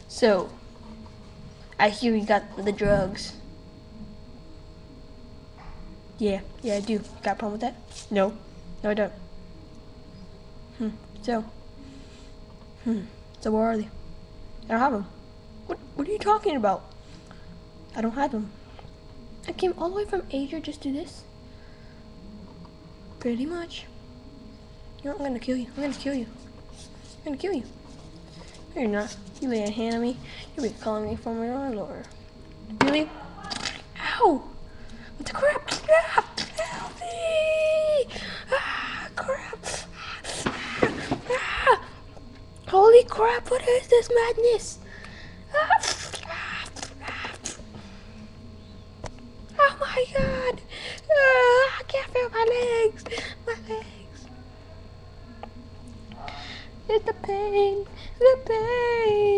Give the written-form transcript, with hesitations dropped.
So, I hear you got the drugs. Yeah, I do. Got a problem with that? No. No, I don't. So. So where are they? I don't have them. What are you talking about? I don't have them. I came all the way from Asia just to do this? Pretty much. You know, I'm gonna kill you. I'm gonna kill you. I'm gonna kill you. No, you're not. You lay a hand on me. You'll be calling me from your lord. Really? Ow! What the crap? Ah, help me! Ah, crap! Ah, holy crap! What is this madness? Oh my god! I can't feel my legs! My legs! It's the pain! The pain!